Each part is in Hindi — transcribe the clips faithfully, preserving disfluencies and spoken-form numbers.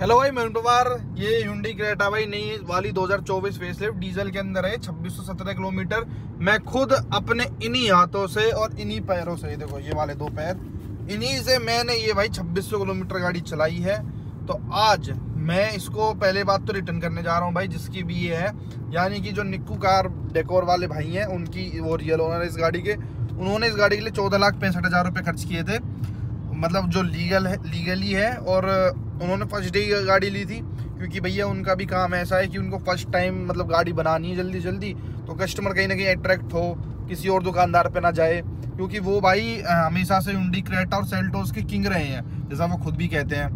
हेलो भाई, मैं पवार। ये Hyundai Creta भाई नई वाली दो हज़ार चौबीस फेसलिफ्ट डीजल के अंदर है, छब्बीस सौ सत्रह किलोमीटर। मैं खुद अपने इन्हीं हाथों से और इन्हीं पैरों से, देखो ये वाले दो पैर, इन्हीं से मैंने ये भाई छब्बीस सौ किलोमीटर गाड़ी चलाई है। तो आज मैं इसको पहले बात तो रिटर्न करने जा रहा हूँ भाई, जिसकी भी ये है, यानी कि जो निक्कू कार डेकोर वाले भाई हैं, उनकी वो रियल ओनर इस गाड़ी के। उन्होंने इस गाड़ी के लिए चौदह लाख पैंसठ हज़ार रुपये खर्च किए थे, मतलब जो लीगल है, लीगली है। और उन्होंने फर्स्ट डे गाड़ी ली थी, क्योंकि भैया उनका भी काम ऐसा है कि उनको फर्स्ट टाइम मतलब गाड़ी बनानी है जल्दी जल्दी, तो कस्टमर कहीं ना कहीं अट्रैक्ट हो, किसी और दुकानदार पे ना जाए, क्योंकि वो भाई हमेशा से Hyundai Creta और सेल्टोस के किंग रहे हैं, जैसा वो खुद भी कहते हैं।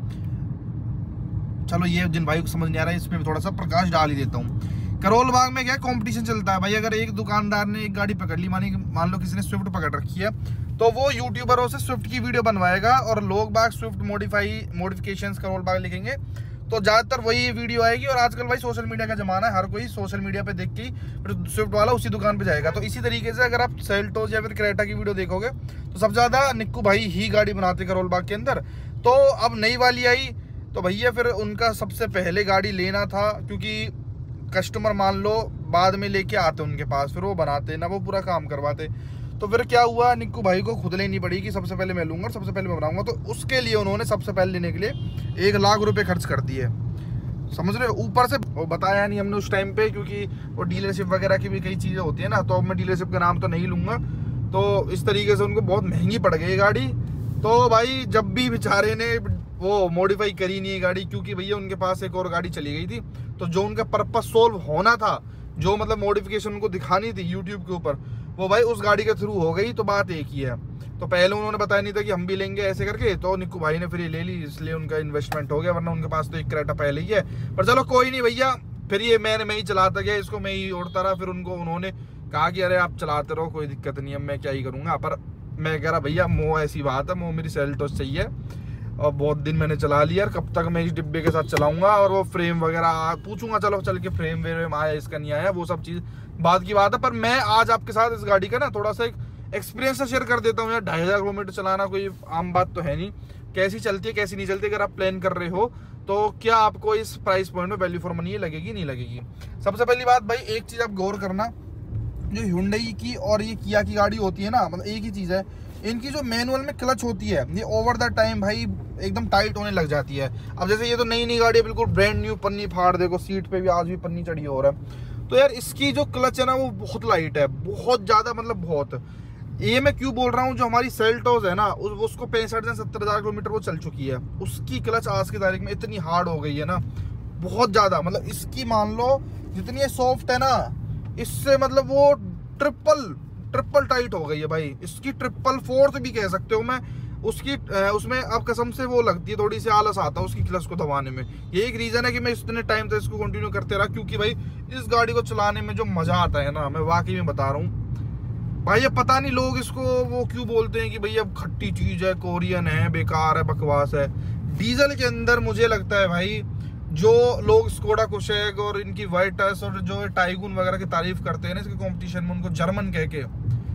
चलो ये जिन भाई को समझ नहीं आ रहा है, इसमें थोड़ा सा प्रकाश डाल ही देता हूँ। करोल बाग में क्या कंपटीशन चलता है भाई, अगर एक दुकानदार ने एक गाड़ी पकड़ ली, मानी मान लो किसी ने स्विफ्ट पकड़ रखी है, तो वो यूट्यूबरों से स्विफ्ट की वीडियो बनवाएगा और लोग बाग Swift modify modifications Karol Bagh लिखेंगे, तो ज़्यादातर वही वीडियो आएगी। और आजकल भाई सोशल मीडिया का जमाना है, हर कोई सोशल मीडिया पे देख के ही फिर स्विफ्ट वाला उसी दुकान पे जाएगा। तो इसी तरीके से अगर आप सेल्टोस या फिर क्रेटा की वीडियो देखोगे तो सबसे ज़्यादा निक्कू भाई ही गाड़ी बनाते करोल बाग के अंदर। तो अब नई वाली आई तो भैया फिर उनका सबसे पहले गाड़ी लेना था, क्योंकि कस्टमर मान लो बाद में लेके आते उनके पास, फिर वो बनाते ना, वो पूरा काम करवाते। तो फिर क्या हुआ, निक्कू भाई को खुद लेनी पड़ी कि सबसे पहले मैं लूँगा और सबसे पहले मैं बनाऊंगा। तो उसके लिए उन्होंने सबसे पहले लेने के लिए एक लाख रुपए खर्च कर दिए, समझ रहे हो। ऊपर से वो बताया नहीं हमने उस टाइम पे, क्योंकि वो डीलरशिप वगैरह की भी कई चीज़ें होती है ना, तो अब मैं डीलरशिप का नाम तो नहीं लूँगा। तो इस तरीके से उनको बहुत महंगी पड़ गई गाड़ी। तो भाई जब भी बेचारे ने वो मॉडिफाई करी नहीं है गाड़ी, क्योंकि भैया उनके पास एक और गाड़ी चली गई थी, तो जो उनका पर्पस सोल्व होना था, जो मतलब मॉडिफिकेशन उनको दिखानी थी यूट्यूब के ऊपर, वो भाई उस गाड़ी के थ्रू हो गई। तो बात एक ही है, तो पहले उन्होंने बताया नहीं था कि हम भी लेंगे ऐसे करके, तो निक्कू भाई ने फिर ये ले ली, इसलिए उनका इन्वेस्टमेंट हो गया, वरना उनके पास तो एक क्रेटा पहले ही है। पर चलो कोई नहीं भैया, फिर ये मैंने मैं ही चलाता गया, इसको मैं ही उड़ता रहा। फिर उनको उन्होंने कहा कि अरे आप चलाते रहो, कोई दिक्कत नहीं है, मैं क्या ही करूँगा। पर मैं कह रहा भैया मोह ऐसी बात है, मोह मेरी सेल्टोस चाहिए, और बहुत दिन मैंने चला लिया, कब तक मैं इस डिब्बे के साथ चलाऊंगा। और वो फ्रेम वगैरह पूछूंगा, चलो चल के फ्रेम वेम आया इसका नहीं आया, वो सब चीज़ बात की बात है। पर मैं आज आपके साथ इस गाड़ी का ना थोड़ा सा एक एक्सपीरियंस शेयर कर देता हूँ यार। ढाई हज़ार किलोमीटर चलाना कोई आम बात तो है नहीं, कैसी चलती है कैसी नहीं चलती। अगर आप प्लान कर रहे हो तो क्या आपको इस प्राइस पॉइंट में वैल्यू फॉर मनी लगेगी नहीं लगेगी। सबसे पहली बात भाई, एक चीज़ आप गौर करना, जो Hyundai की और ये किया की गाड़ी होती है ना, मतलब एक ही चीज़ है, इनकी जो मैनुअल में क्लच होती है, ये ओवर द टाइम भाई एकदम टाइट होने लग जाती है। अब जैसे ये तो नई नई गाड़ी है, बिल्कुल ब्रांड न्यू, पन्नी फाड़, देखो सीट पे भी आज भी पन्नी चढ़ी हो रहा है। तो यार इसकी जो क्लच है ना, वो बहुत लाइट है, बहुत ज़्यादा, मतलब बहुत। ये मैं क्यों बोल रहा हूँ, जो हमारी सेल्टोस है ना, उस, उसको पैंसठ से सत्तर हज़ार किलोमीटर वो चल चुकी है, उसकी क्लच आज की तारीख में इतनी हार्ड हो गई है ना, बहुत ज़्यादा। मतलब इसकी मान लो जितनी ये सॉफ्ट है ना, इससे मतलब वो ट्रिपल ट्रिपल टाइट हो गई है भाई, इसकी ट्रिपल फोर्थ भी कह सकते हो मैं उसकी। उसमें अब कसम से वो लगती है, थोड़ी सी आलस आता है उसकी क्लच को दबाने में। ये एक रीज़न है कि मैं इतने टाइम तक इसको कंटिन्यू करते रहा, क्योंकि भाई इस गाड़ी को चलाने में जो मज़ा आता है ना, मैं वाकई में बता रहा हूँ भाई। ये पता नहीं लोग इसको वो क्यों बोलते हैं कि भाई अब खट्टी चीज़ है, कोरियन है, बेकार है, बकवास है। डीजल के अंदर मुझे लगता है भाई, जो लोग स्कोडा कुशेक और इनकी वाइटस और जो टाइगुन वगैरह की तारीफ करते हैं ना इसके कंपटीशन में, उनको जर्मन कह के,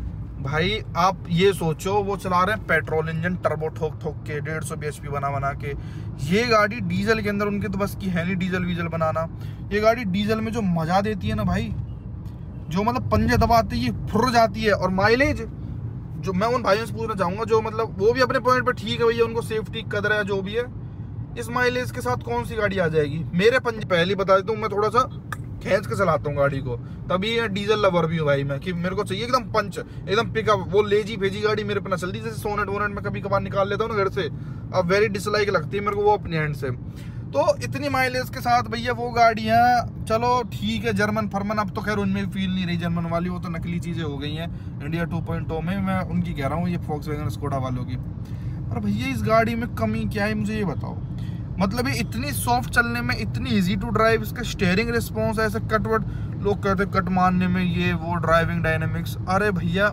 भाई आप ये सोचो वो चला रहे हैं पेट्रोल इंजन टर्बो ठोक ठोक के, डेढ़ सौ बी एच पी बना बना के। ये गाड़ी डीजल के अंदर उनके तो बस की है नहीं डीजल वीजल बनाना। ये गाड़ी डीजल में जो मजा देती है ना भाई, जो मतलब पंजे दबाते ही फुर जाती है। और माइलेज, जो मैं उन भाइयों से पूछना चाहूंगा जो मतलब वो भी अपने पॉइंट पे ठीक है भैया, उनको सेफ्टी कदर है जो भी है, इस माइलेज के साथ कौन सी गाड़ी आ जाएगी। मेरे पंजे पहले बता देता हूँ, मैं थोड़ा सा खींच के चलाता हूँ गाड़ी को, तभी डीजल लवर भी हूँ भाई मैं, कि मेरे को चाहिए एकदम पंच, एकदम पिकअप। वो लेजी भेजी गाड़ी मेरे पे ना चलती, जैसे सोनेट वोनेट में कभी कभार निकाल लेता हूँ ना घर से, अब वेरी डिसलाइक लगती है मेरे को वो अपने हैंड से। तो इतनी माइलेज के साथ भैया वो गाड़ियाँ, चलो ठीक है, जर्मन फर्मन अब तो खैर उनमें फील नहीं रही जर्मन वाली, वो तो नकली चीज़ें हो गई हैं इंडिया टू पॉइंट ओ में। मैं उनकी कह रहा हूँ, ये फॉक्सवैगन स्कोडा वालों की। और भैया इस गाड़ी में कमी क्या है मुझे ये बताओ। मतलब ये इतनी सॉफ्ट चलने में, इतनी इजी टू ड्राइव, इसका स्टीयरिंग रिस्पॉन्स ऐसे कटवट, लोग कहते कट मारने में, ये वो ड्राइविंग डायनेमिक्स, अरे भैया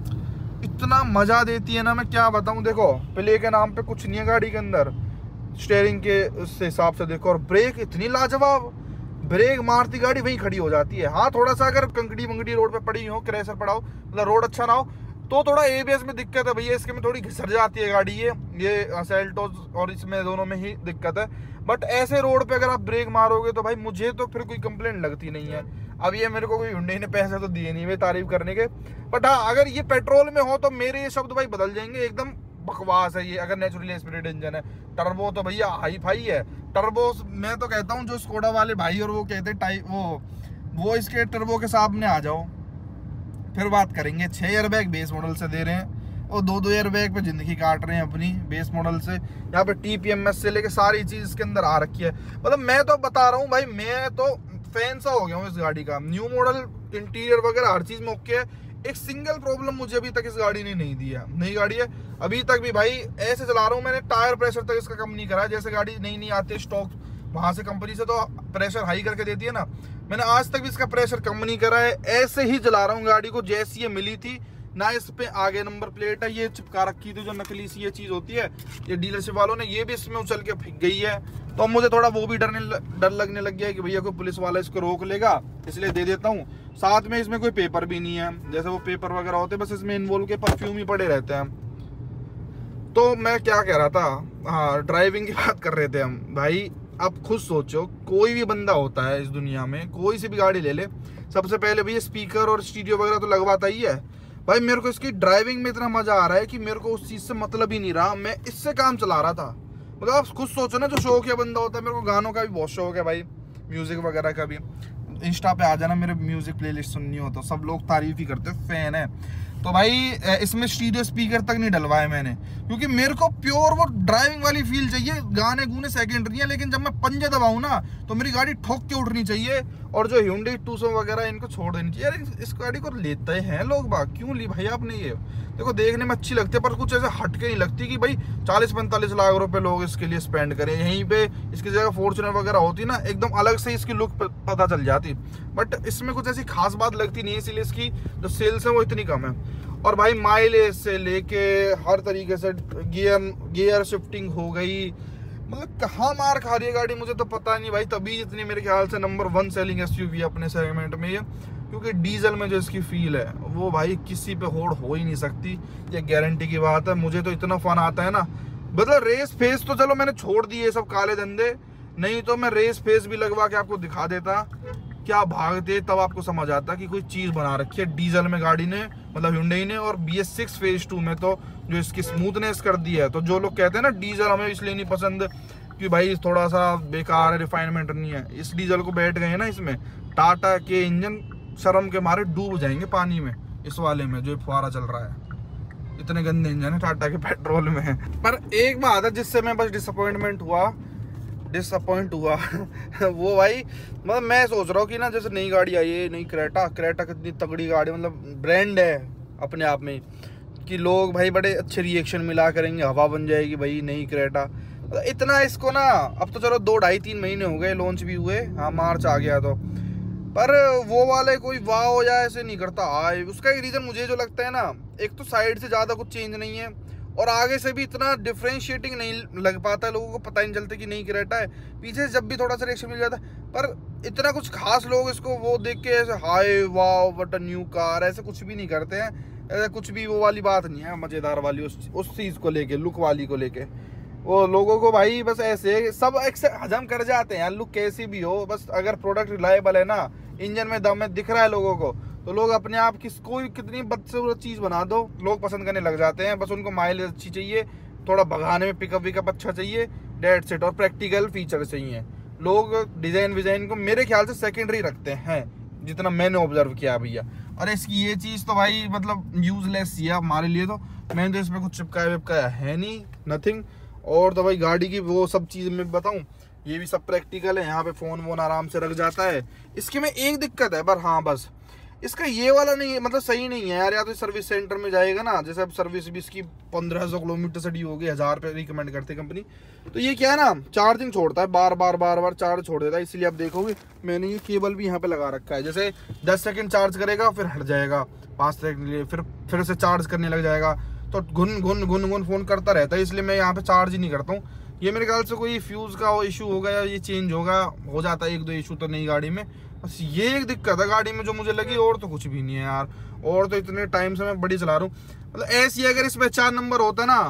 इतना मजा देती है ना, मैं क्या बताऊं। देखो प्ले के नाम पे कुछ नहीं है गाड़ी के अंदर, स्टीयरिंग के उस हिसाब से देखो। और ब्रेक इतनी लाजवाब, ब्रेक मारती गाड़ी वहीं खड़ी हो जाती है। हाँ थोड़ा सा अगर कंकड़ी मंकड़ी रोड पे पड़ी हो, क्रैशर पड़ा हो, मतलब रोड अच्छा ना हो, तो थोड़ा एबीएस में दिक्कत है भैया, इसके में थोड़ी घिसर जाती है गाड़ी। ये ये सेल्टोस और इसमें दोनों में ही दिक्कत है। बट ऐसे रोड पे अगर आप ब्रेक मारोगे तो भाई मुझे तो फिर कोई कंप्लेंट लगती नहीं है। अब ये मेरे को कोई हुंडई ने पैसे तो दिए नहीं मैं तारीफ करने के, बट हाँ अगर ये पेट्रोल में हो तो मेरे ये शब्द भाई बदल जाएंगे, एकदम बकवास है ये। अगर नेचुरली एस्पिरेटेड इंजन है, टर्बो तो भैया हाई फाई है। टर्बो मैं तो कहता हूँ जो स्कोडा वाले भाई और वो कहते टाइप वो वो इसके टर्बो के सामने आ जाओ फिर बात करेंगे। छह एयरबैग बेस मॉडल से दे रहे हैं और दो दो एयरबैग पे जिंदगी काट रहे हैं अपनी बेस मॉडल से। यहाँ पे टी पी एम एस से लेके सारी चीज इसके अंदर आ रखी है। मतलब मैं तो बता रहा हूँ भाई, मैं तो फैन सा हो गया हूँ इस गाड़ी का। न्यू मॉडल, इंटीरियर वगैरह हर चीज में ओके है। एक सिंगल प्रॉब्लम मुझे अभी तक इस गाड़ी ने नहीं दी है। नई गाड़ी है अभी तक भी भाई ऐसे चला रहा हूँ, मैंने टायर प्रेशर तक इसका कम नहीं करा। जैसे गाड़ी नई नई आती है स्टॉक वहां से कंपनी से तो प्रेशर हाई करके देती है ना, मैंने आज तक भी इसका प्रेशर कम नहीं करा है। ऐसे ही चला रहा हूँ गाड़ी को जैसी ये मिली थी ना। इस पे आगे नंबर प्लेट है, ये चिपका रखी थी जो नकली सी ये चीज होती है, ये डीलरशिप वालों ने ये भी इसमें उछल के फेंक गई है। तो अब मुझे थोड़ा वो भी डरने डर लगने लग गया है कि भैया कोई पुलिस वाला इसको रोक लेगा, इसलिए दे देता हूँ। साथ में इसमें कोई पेपर भी नहीं है, जैसे वो पेपर वगैरह होते हैं बस इसमें इन्वॉल्व के परफ्यूम ही पड़े रहते हैं। तो मैं क्या कह रहा था, हाँ ड्राइविंग की बात कर रहे थे हम। भाई आप खुद सोचो, कोई भी बंदा होता है इस दुनिया में, कोई सी भी गाड़ी ले ले, सबसे पहले भैया स्पीकर और स्टीरियो वगैरह तो लगवाता ही है। भाई मेरे को इसकी ड्राइविंग में इतना मजा आ रहा है कि मेरे को उस चीज से मतलब ही नहीं रहा, मैं इससे काम चला रहा था। मतलब आप खुद सोचो ना, जो शौक या बंदा होता है, मेरे को गानों का भी बहुत शौक है भाई, म्यूजिक वगैरह का भी। इंस्टा पे आ जाना, मेरे म्यूजिक प्लेलिस्ट सुननी हो तो सब लोग तारीफ ही करते, फैन है। तो भाई इसमें स्टीरियो स्पीकर तक नहीं डलवाए मैंने, क्योंकि मेरे को प्योर वो ड्राइविंग वाली फील चाहिए। गाने गुने सेकेंडरी है, लेकिन जब मैं पंजे दबाऊं ना तो मेरी गाड़ी ठोक के उठनी चाहिए। और जो Hyundai टूसो वगैरह इनको छोड़ देनी चाहिए। यार इस गाड़ी को लेते हैं लोग बाग, क्यों ली भाई आपने? ये देखो देखने में अच्छी लगती है पर कुछ ऐसे हटके नहीं लगती कि भाई चालीस पैंतालीस लाख रुपए लोग इसके लिए स्पेंड करें। यहीं पे इसकी जगह फॉर्च्यूनर वगैरह होती ना, एकदम अलग से इसकी लुक पता चल जाती, बट इसमें कुछ ऐसी खास बात लगती नहीं है, इसीलिए इसकी जो सेल्स है वो इतनी कम है। और भाई माइलेज से लेके हर तरीके से गियर गियर शिफ्टिंग हो गई, मतलब कहाँ मार खा रही है गाड़ी मुझे तो पता नहीं भाई। तभी इतनी मेरे ख्याल से नंबर वन सेलिंग एसयूवी है अपने सेगमेंट में ये, क्योंकि डीजल में जो इसकी फील है वो भाई किसी पे होड़ हो ही नहीं सकती, ये गारंटी की बात है। मुझे तो इतना फन आता है ना, मतलब रेस फेस तो चलो मैंने छोड़ दिए सब काले धंधे, नहीं तो मैं रेस फेस भी लगवा के आपको दिखा देता, क्या भागते तब आपको समझ आता कि कोई चीज बना रखी है डीजल में गाड़ी ने, मतलब Hyundai ने। और B S six phase two में तो जो इसकी स्मूथनेस कर दी है, तो जो लोग कहते हैं ना डीजल हमें इसलिए नहीं पसंद कि भाई थोड़ा सा बेकार है, रिफाइनमेंट नहीं है, इस डीजल को बैठ गए हैं ना इसमें, टाटा के इंजन शर्म के मारे डूब जाएंगे पानी में। इस वाले में जो फुहारा चल रहा है, इतने गंदे इंजन है टाटा के पेट्रोल में है। पर एक बात है जिससे मैं बस डिसअपॉइंटमेंट हुआ डिसअपॉइंट हुआ वो भाई, मतलब मैं सोच रहा हूँ कि ना जैसे नई गाड़ी आई है, नई क्रेटा क्रेटा कितनी तगड़ी गाड़ी, मतलब ब्रांड है अपने आप में, कि लोग भाई बड़े अच्छे रिएक्शन मिला करेंगे, हवा बन जाएगी भाई नई क्रेटा। मतलब इतना इसको ना, अब तो चलो दो ढाई तीन महीने हो गए लॉन्च भी हुए, हाँ मार्च आ गया तो, पर वो वाले कोई वाह हो जाए ऐसे नहीं करता। आए उसका एक रीज़न मुझे जो लगता है ना, एक तो साइड से ज़्यादा कुछ चेंज नहीं है और आगे से भी इतना डिफ्रेंशिएटिंग नहीं लग पाता है, लोगों को पता ही नहीं चलता कि नई क्रेटा है। पीछे से जब भी थोड़ा सा रिएक्शन मिल जाता है, पर इतना कुछ खास लोग इसको वो देख के ऐसे हाय वाह व्हाट अ न्यू कार ऐसे कुछ भी नहीं करते हैं। ऐसा कुछ भी वो वाली बात नहीं है मज़ेदार वाली उस उस चीज़ को लेके, लुक वाली को लेके। वो लोगों को भाई बस ऐसे सब एक से हजम कर जाते हैं यार, लुक कैसी भी हो, बस अगर प्रोडक्ट रिलायबल है ना, इंजन में दम है दिख रहा है लोगों को, तो लोग अपने आप किस कोई कितनी बदसूरत चीज़ बना दो लोग पसंद करने लग जाते हैं। बस उनको माइलेज अच्छी चाहिए, थोड़ा भगाने में पिकअप विकअप अच्छा चाहिए, डेट सेट, और प्रैक्टिकल फीचर चाहिए। लोग डिज़ाइन विज़ाइन को मेरे ख्याल से सेकेंडरी रखते हैं, जितना मैंने ऑब्जर्व किया भैया। और इसकी ये चीज़ तो भाई मतलब यूजलेस ही है हमारे लिए, तो मैंने तो इसमें कुछ चिपकाया विपकाया है नहीं, नथिंग। और तो भाई गाड़ी की वो सब चीज़ मैं बताऊँ, ये भी सब प्रैक्टिकल है, यहाँ पे फ़ोन वोन आराम से रख जाता है। इसके में एक दिक्कत है पर, हाँ बस इसका ये वाला नहीं है, मतलब सही नहीं है यार। या तो सर्विस सेंटर में जाएगा ना, जैसे अब सर्विस भी इसकी पंद्रह सौ किलोमीटर से डी हो गई, हज़ार पे रिकमेंड करते कंपनी, तो ये क्या है ना चार्जिंग छोड़ता है, बार बार बार बार चार्ज छोड़ देता है। इसलिए आप देखोगे मैंने ये केबल भी यहाँ पे लगा रखा है, जैसे दस सेकंड चार्ज करेगा फिर हट जाएगा, पाँच सेकंड के लिए फिर फिर से चार्ज करने लग जाएगा, तो घुन घुन घुन घुन फोन करता रहता है। इसलिए मैं यहाँ पे चार्ज ही नहीं करता हूँ। ये मेरे ख्याल से कोई फ्यूज़ का इशू होगा या ये चेंज होगा, हो जाता है एक दो इशू तो नई गाड़ी में, बस ये एक दिक्कत है गाड़ी में जो मुझे लगी, और तो कुछ भी नहीं है यार। और तो इतने टाइम से मैं बड़ी चला रहा हूँ, मतलब ऐसी अगर इसमें चार नंबर होता ना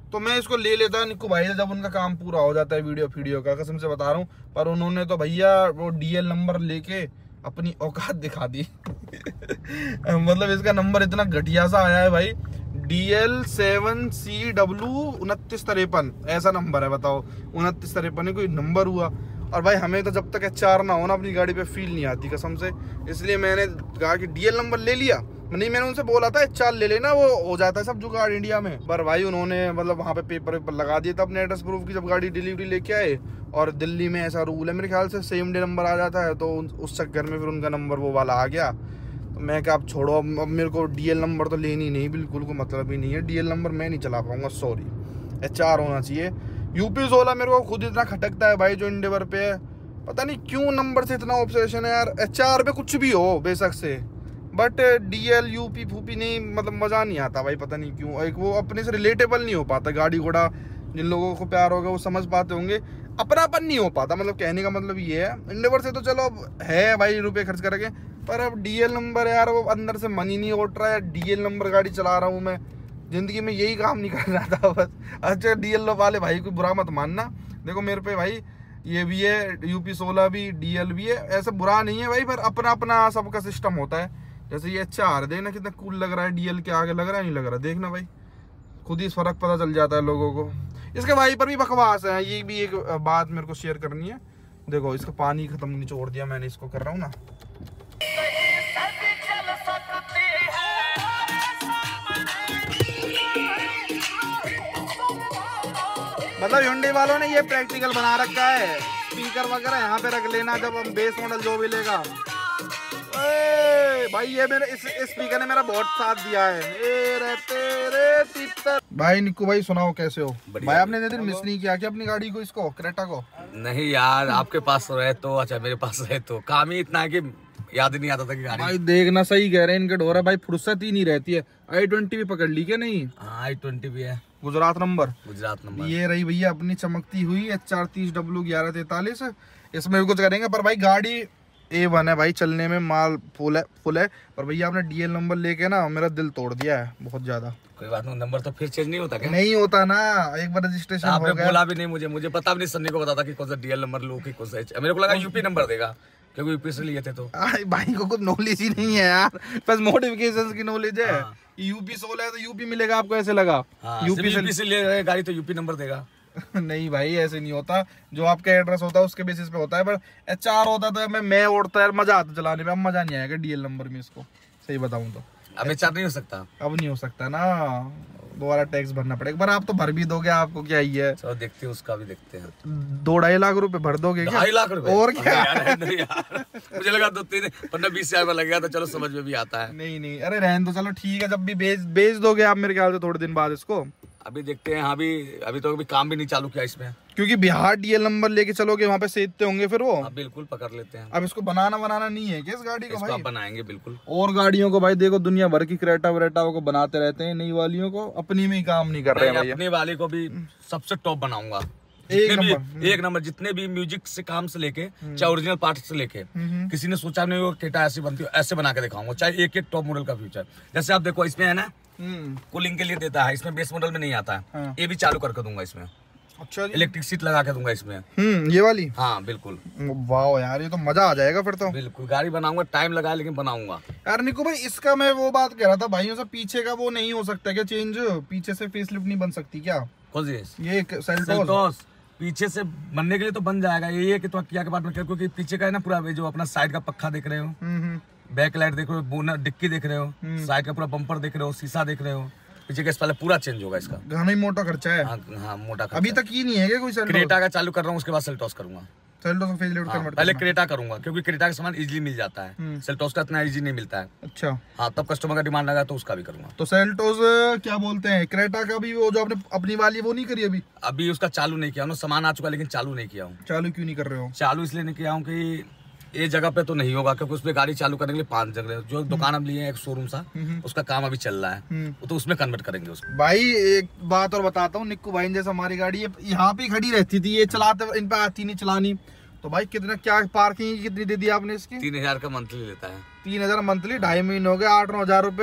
तो मैं इसको ले लेता निक्कू भाई से जब उनका काम पूरा हो जाता है वीडियो वीडियो का, कसम से बता रहा हूँ। पर उन्होंने तो भैया वो डीएल नंबर लेके अपनी औकात दिखा दी मतलब इसका नंबर इतना घटिया सा आया है भाई, D L seven C W उनतीस तिरपन ऐसा नंबर है। बताओ उनतीस तिरपन कोई नंबर हुआ। और भाई हमें तो जब तक एच आर ना हो ना अपनी गाड़ी पे फील नहीं आती कसम से, इसलिए मैंने कहा कि डीएल नंबर ले लिया। नहीं मैंने उनसे बोला था एच आर ले लेना, वो हो जाता है सब जुगाड़ इंडिया में। पर भाई उन्होंने मतलब वहाँ पे पेपर वेपर लगा दिया था अपने एड्रेस प्रूफ की जब गाड़ी डिलीवरी लेके आए। और दिल्ली में ऐसा रूल है मेरे ख्याल से सेम डे नंबर आ जाता है, तो उस चक्कर में फिर उनका नंबर वो वाला आ गया। तो मैं क्या अब छोड़ो, अब मेरे को डीएल नंबर तो लेनी नहीं, बिल्कुल को मतलब ही नहीं है डीएल नंबर, मैं नहीं चला पाऊंगा सॉरी। एच आर होना चाहिए। यूपी सोलह मेरे को खुद इतना खटकता है भाई जो इंडेवर पे है, पता नहीं क्यों नंबर से इतना ऑब्सेशन है यार। एच आर पे कुछ भी हो बेशक से, बट डीएल यूपी फूपी नहीं, मतलब मज़ा नहीं आता भाई, पता नहीं क्यों। एक वो अपने से रिलेटेबल नहीं हो पाता, गाड़ी घोड़ा जिन लोगों को प्यार होगा वो समझ पाते होंगे, अपनापन नहीं हो पाता। मतलब कहने का मतलब ये है, इंडेवर से तो चलो अब है भाई रुपए खर्च करके, पर अब डीएल नंबर यार वो अंदर से मन ही नहीं उठ रहा है। डीएल नंबर गाड़ी चला रहा हूँ मैं, जिंदगी में यही काम नहीं कर रहा था बस। अच्छा डीएल वाले भाई को बुरा मत मानना, देखो मेरे पे भाई ये भी है, यूपी सोलह भी, डीएल भी है, ऐसा बुरा नहीं है भाई, पर अपना अपना सबका सिस्टम होता है। जैसे ये अच्छा आ देखना कितना कूल लग रहा है, डीएल के आगे लग रहा है नहीं लग रहा, देखना भाई खुद ही फर्क पता चल जाता है लोगों को। इसके भाई पर भी बकवास है, ये भी एक बात मेरे को शेयर करनी है। देखो इसका पानी खत्म निचोड़ दिया मैंने, इसको कर रहा हूँ ना। मतलब Hyundai वालों ने ये प्रैक्टिकल बना रखा है, स्पीकर वगैरह यहाँ पे रख लेना जब हम बेस मॉडल जो भी लेगा। भाई ये मेरे इस स्पीकर ने मेरा बहुत साथ दिया है। ए रहते रे भाई निक्कू भाई सुनाओ कैसे हो भाई? आपने दिन मिस नहीं किया क्या अपनी गाड़ी को, इसको क्रेटा को? नहीं यार, आपके पास रहे तो अच्छा, मेरे पास रहे तो काम ही इतना है कि याद नहीं आता था कि गाड़ी। भाई देखना सही कह रहे हैं इनके ढोरा भाई, फुर्सत ही नहीं रहती है। आई ट्वेंटी भी पकड़ ली क्या? नहीं हाँ आई ट्वेंटी भी है, गुजरात नंबर, गुजरात नंबर। ये रही भैया अपनी चमकती हुई एच आर तीस डब्ल्यू ग्यारह तैतालीस, इसमें भी कुछ करेंगे। पर भाई गाड़ी ए वन है भाई, चलने में माल फुल है फुल है। पर भैया आपने डीएल नंबर लेके ना मेरा दिल तोड़ दिया है बहुत ज्यादा। कोई बात नहीं, नंबर तो फिर चेंज नहीं होता क्या? नहीं होता ना, एक बार रजिस्ट्रेशन हो आपने गया। बोला भी नहीं मुझे, मुझे पता भी नहीं, सन्नी को पता था कि कौन सा डीएल नंबर लूं कि कौन सा। मेरे को लगा यूपी नंबर देगा क्योंकि यूपी से लिए थे तो। भाई को कुछ नॉलेज ही नहीं है यार, बस मॉडिफिकेशंस की नॉलेज है। यूपी सोलह है तो यूपी मिलेगा आपको, ऐसे लगा यूपी से, से ले रहे गाड़ी तो यूपी नंबर देगा। नहीं भाई ऐसे नहीं होता, जो आपका एड्रेस होता है उसके बेसिस पे होता है। पर एच आर होता तो मैं मैं उड़ता है, मजा आता चलाने में, अब मजा नहीं आएगा डीएल नंबर में इसको, सही बताऊं तो। अब एच आर नहीं हो सकता, अब नहीं हो सकता ना, दोबारा टैक्स भरना पड़ेगा। पर आप तो भर भी दोगे, आपको क्या ही है। चलो देखते हैं, उसका भी देखते हैं। दो ढाई लाख रुपए भर दोगे क्या? ढाई लाख रुपए और क्या यार, यार। मुझे लगा दो तीन पंद्रह बीस हजार लगेगा तो चलो समझ में भी आता है। नहीं नहीं अरे रहने दो, चलो ठीक है, जब भी बेच बेच दोगे आप मेरे ख्याल से थोड़े दिन बाद इसको। अभी देखते हैं। अभी अभी तो अभी काम भी नहीं चालू किया इसमें, क्योंकि बिहार डीएल नंबर लेके चलोगे वहाँ पे सेधते होंगे फिर वो। अब बिल्कुल पकड़ लेते हैं। अब इसको बनाना बनाना नहीं है क्या इस गाड़ी को? भाई बनाएंगे बिल्कुल। और गाड़ियों को भाई देखो दुनिया भर की क्रेटा वरेटा को बनाते रहते हैं, नई वालियों को अपनी में ही काम नहीं कर रहे हैं। अपनी वाली को भी सबसे टॉप बनाऊंगा, एक नंबर एक नंबर। जितने भी म्यूजिक से काम से लेके चाहे ओरिजिनल पार्ट से लेके, किसी ने सोचा नहीं वो क्रेटा ऐसी बनती है, ऐसे बना के दिखाऊंगा। चाहे एक एक टॉप मॉडल का फ्यूचर, जैसे आप देखो इसमें है ना कूलिंग के लिए देता है, इसमें बेस मॉडल में नहीं आता है। हाँ। ये भी चालू करके दूंगा इसमें। अच्छा जी, इलेक्ट्रिक सीट लगा के दूंगा इसमें। हम्म ये वाली? हाँ बिल्कुल। वाह यार ये तो मजा आ जाएगा फिर तो। बिल्कुल गाड़ी बनाऊंगा, टाइम लगा लेकिन बनाऊंगा यार। निको भाई इसका मैं वो बात कह रहा था भाइयों से, पीछे का वो नहीं हो सकता क्या चेंज? पीछे से फेसलिफ्ट नहीं बन सकती क्या? कौन सी? ये सेल्टोस पीछे से बनने के लिए तो बन जाएगा, ये है कि तो किया के बाद में, क्योंकि पीछे का है ना पूरा जो अपना साइड का पक्का देख रहे हो, बैक लाइट देख रहे हो, बोनट डिक्की देख रहे हो, साइड का पूरा बम्पर देख रहे हो, शीशा देख रहे हो, पीछे का पहले पूरा चेंज होगा इसका। घना ही मोटा खर्चा है। हाँ, हाँ मोटा खर्चा। अभी तक ही नहीं है क्या कोई? क्रेटा का चालू कर रहा हूँ, उसके बाद सेल्टोस करूंगा। सेल्टोस का फेज लिफ्ट कन्वर्ट पहले क्रेटा करूंगा क्योंकि क्रेटा का सामान इजीली मिल जाता है, सेल्टोस का इतना इजी नहीं मिलता है। अच्छा हाँ, तब कस्टमर का डिमांड लगा तो उसका भी करूंगा। तो सेल्टोस क्या बोलते हैं, क्रेटा का भी वो जो आपने अपनी वाली वो नहीं करी अभी? अभी उसका चालू नहीं किया हूँ, सामान आ चुका लेकिन चालू नहीं किया हूँ। चालू क्यों नहीं कर रहे हो? चालू इसलिए नहीं किया हूँ कि ये जगह पे तो नहीं होगा, क्योंकि उसमें गाड़ी चालू करने के लिए पांच जगह, जो दुकान हम लिए हैं एक शोरूम सा, उसका काम अभी चल रहा है, तो उसमें कन्वर्ट करेंगे उसको। भाई एक बात और बताता हूँ, निक्कू भाई जैसे हमारी गाड़ी यहाँ पे खड़ी रहती थी, ये चलाते इन पे आती नहीं चलानी, तो भाई कितना क्या पार्किंग कितनी दे दी आपने इसकी? तीन हजार का मंथली लेता है। तीन हजार मंथली, ढाई महीने हो गए, आठ नौ हजार रुपए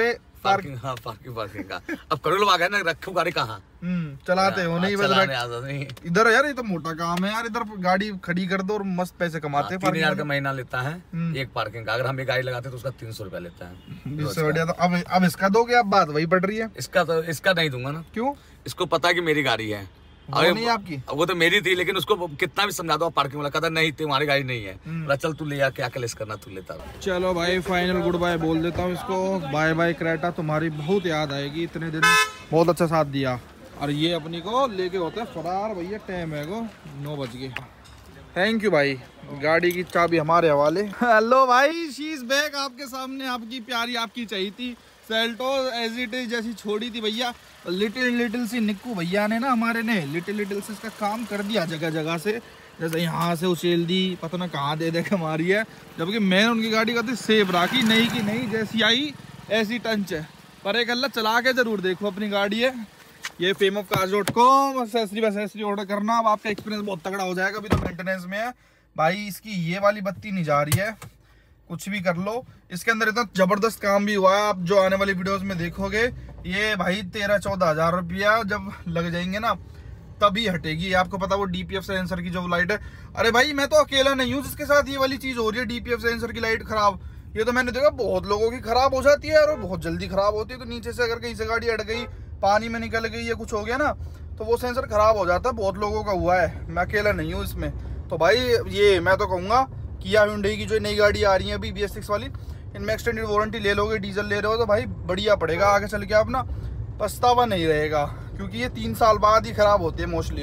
पार्किंग, हाँ पार्किंग पार्किंग का। अब करोड़ लोग आ गए ना, रखो गाड़ी कहाँ चलाते हो नहीं, नहीं इधर यार ये तो मोटा काम है यार, इधर गाड़ी खड़ी कर दो और मस्त पैसे कमाते हैं। तीन हजार का महीना लेता है एक पार्किंग का, अगर हम एक गाड़ी लगाते तो उसका तीन सौ रुपया लेता है। इससे बढ़िया तो अब अब इसका दोगे, अब बात वही पड़ रही है। इसका तो इसका नहीं दूंगा ना। क्यों? इसको पता है कि मेरी गाड़ी है, वो नहीं आपकी, वो तो मेरी थी, लेकिन उसको कितना भी समझा दो पार्किंग वाला कहता नहीं तुम्हारी गाड़ी नहीं है, चल तू ले आ, क्या कलेश करना तू लेता। चलो भाई फाइनल गुड बाय बोल देता हूँ इसको, बाय बाय क्रेटा, तुम्हारी बहुत याद आएगी, इतने दिन बहुत अच्छा साथ दिया। और ये अपनी को लेके होते हैं फरार भैया, टाइम है को नौ बज गए। थैंक यू भाई, गाड़ी की चाबी हमारे हवाले। हेलो भाई, शी इज बैक आपके सामने, आपकी प्यारी आपकी चाहिए थी सेल्टो एज इट इज जैसी छोड़ी थी भैया। लिटिल लिटिल सी निक्कू भैया ने ना हमारे ने लिटिल लिटिल से इसका काम कर दिया जगह जगह से, जैसे यहाँ से उछेल दी, पता ना कहाँ दे दे के मारी है, जबकि मैंने उनकी गाड़ी का सेफ रखी, नहीं कि नहीं जैसी आई ऐसी टंच है। पर एक अल्लाह चला के जरूर देखो अपनी गाड़ी है। ये fame of cars dot com accessory वैसेसरी ऑर्डर करना, अब आपका एक्सपीरियंस बहुत तगड़ा हो जाएगा। अभी तो मेंटेनेंस में है भाई, इसकी ये वाली बत्ती नहीं जा रही है, कुछ भी कर लो। इसके अंदर इतना जबरदस्त काम भी हुआ है, आप जो आने वाली वीडियोस में देखोगे। ये भाई तेरह चौदह हजार रुपया जब लग जाएंगे ना तभी हटेगी। आपको पता वो डीपीएफ सेंसर की जो लाइट है, अरे भाई मैं तो अकेला नहीं हूँ जिसके साथ ये वाली चीज हो रही है, डीपीएफ सेंसर की लाइट खराब। ये तो मैंने देखा बहुत लोगों की खराब हो जाती है और बहुत जल्दी खराब होती है। तो नीचे से अगर कहीं से गाड़ी अट गई, पानी में निकल गई या कुछ हो गया ना, तो वो सेंसर खराब हो जाता है। बहुत लोगों का हुआ है, मैं अकेला नहीं हूँ इसमें। तो भाई ये मैं तो कहूँगा किया हुंडई की जो नई गाड़ी आ रही है अभी बी एस सिक्स वाली, इनमें एक्सटेंडेड वारंटी ले लोगे, डीजल ले रहे हो तो भाई बढ़िया पड़ेगा, आगे चल के आप ना पछतावा नहीं रहेगा, क्योंकि ये तीन साल बाद ही खराब होती है मोस्टली।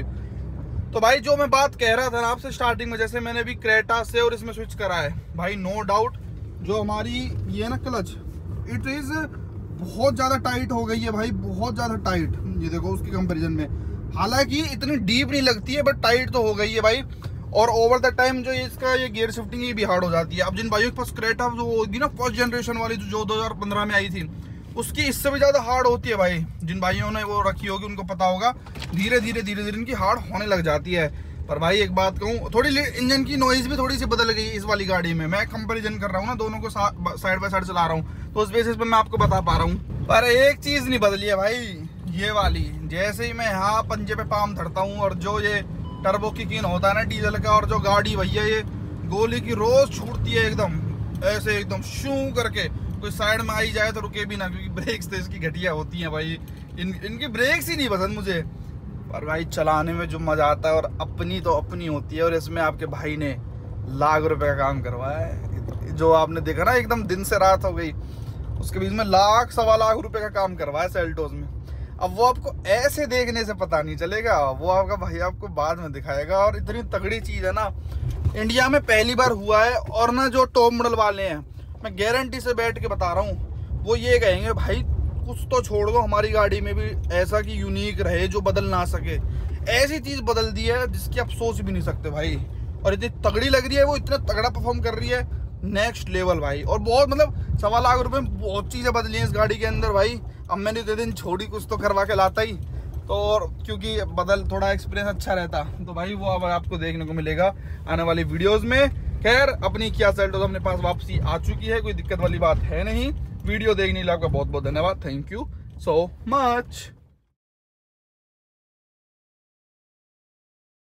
तो भाई जो मैं बात कह रहा था ना आपसे स्टार्टिंग में, जैसे मैंने भी क्रेटा से और इसमें स्विच करा है भाई, नो डाउट जो हमारी ये ना क्लच, इट इज बहुत ज्यादा टाइट हो गई है भाई, बहुत ज्यादा टाइट। ये देखो उसकी कंपेरिजन में, हालांकि इतनी डीप नहीं लगती है बट टाइट तो हो गई है भाई। और ओवर द टाइम जो इसका ये गियर शिफ्टिंग ये भी हार्ड हो जाती है। अब जिन भाइयों के पास क्रेटा जो होगी ना फर्स्ट जनरेशन वाली जो दो हजार पंद्रह में आई थी, उसकी इससे भी ज्यादा हार्ड होती है भाई। जिन भाइयों ने वो रखी होगी उनको पता होगा, धीरे धीरे धीरे धीरे इनकी हार्ड होने लग जाती है। पर भाई एक बात कहूँ, थोड़ी इंजन की नॉइज भी थोड़ी सी बदल गई इस वाली गाड़ी में। मैं कंपैरिजन कर रहा हूँ ना, दोनों को साइड बाय साइड चला रहा हूँ, तो उस बेसिस पे मैं आपको बता पा रहा हूँ। पर एक चीज नहीं बदली है भाई, ये वाली जैसे ही मैं यहाँ पंजे पे पाम धरता हूँ और जो ये टर्बो किक-इन होता है ना डीजल का, और जो गाड़ी भैया ये गोली की रोज छूटती है एकदम ऐसे, एकदम शू करके, कोई साइड में आई जाए तो रुके भी ना, क्योंकि ब्रेक्स तो इसकी घटिया होती हैं भाई। इन इनकी ब्रेक्स ही नहीं पसंद मुझे। पर भाई चलाने में जो मजा आता है, और अपनी तो अपनी होती है। और इसमें आपके भाई ने लाख रुपए का काम करवाया है, जो आपने देखा ना एकदम दिन से रात हो गई, उसके बीच में लाख सवा लाख रुपए का काम करवाया सेल्टोस में। अब वो आपको ऐसे देखने से पता नहीं चलेगा, वो आपका भाई आपको बाद में दिखाएगा। और इतनी तगड़ी चीज है ना, इंडिया में पहली बार हुआ है। और ना जो टॉप मॉडल वाले हैं, मैं गारंटी से बैठ के बता रहा हूँ, वो ये कहेंगे भाई कुछ तो छोड़ दो, हमारी गाड़ी में भी ऐसा कि यूनिक रहे जो बदल ना सके। ऐसी चीज बदल दी है जिसकी आप सोच भी नहीं सकते भाई। और इतनी तगड़ी लग रही है, वो इतना तगड़ा परफॉर्म कर रही है, नेक्स्ट लेवल भाई। और बहुत मतलब सवा लाख रुपए में बहुत चीजें बदली हैं इस गाड़ी के अंदर भाई। अब मैंने दो दिन छोड़ी, कुछ तो करवा के लाता ही तो, और क्योंकि बदल थोड़ा एक्सपीरियंस अच्छा रहता, तो भाई वो अब आपको देखने को मिलेगा आने वाली वीडियोस में। खैर अपनी किया सेल्टोस अपने पास वापसी आ चुकी है, कोई दिक्कत वाली बात है नहीं। वीडियो देखने के लिए आपका बहुत बहुत धन्यवाद, थैंक यू सो मच।